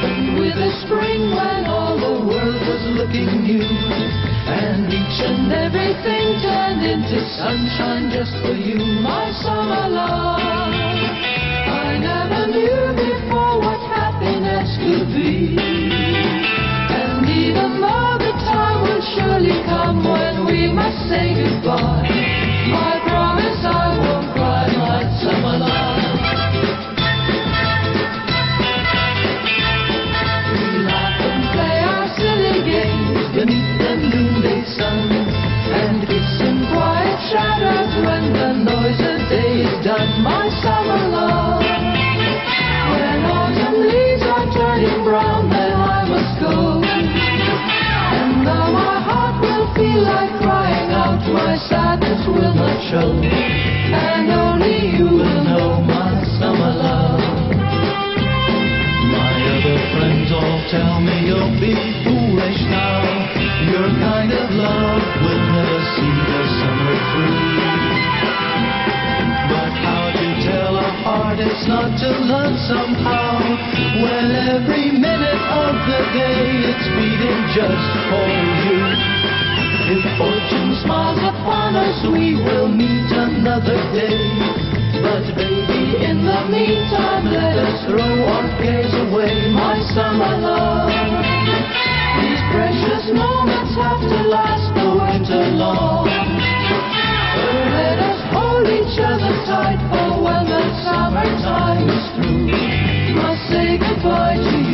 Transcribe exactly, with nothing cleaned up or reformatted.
happened with the spring when all the world was looking new, and each and everything turned into sunshine just for you, my summer love. I never knew before what happiness could be, and even though the time will surely come when we must say goodbye, I promise I won't cry, my summer love. Beneath the noonday sun, and kiss in quiet shadows when the noise of day is done, my summer love. When autumn leaves are turning brown, then I must go, and though my heart will feel like crying out, my sadness will not show, and only you will know, my summer love. My other friends all tell me you'll be foolish now, your kind of love will never see the summer through. But how to tell a heart it's not to love somehow, when every minute of the day it's beating just for you. If fortune smiles upon us, we will meet another day, but baby, in the meantime, let us throw our cares away, my summer love. These precious moments have to last the winter long, so let us hold each other tight, for when the summertime is through, must say goodbye to you.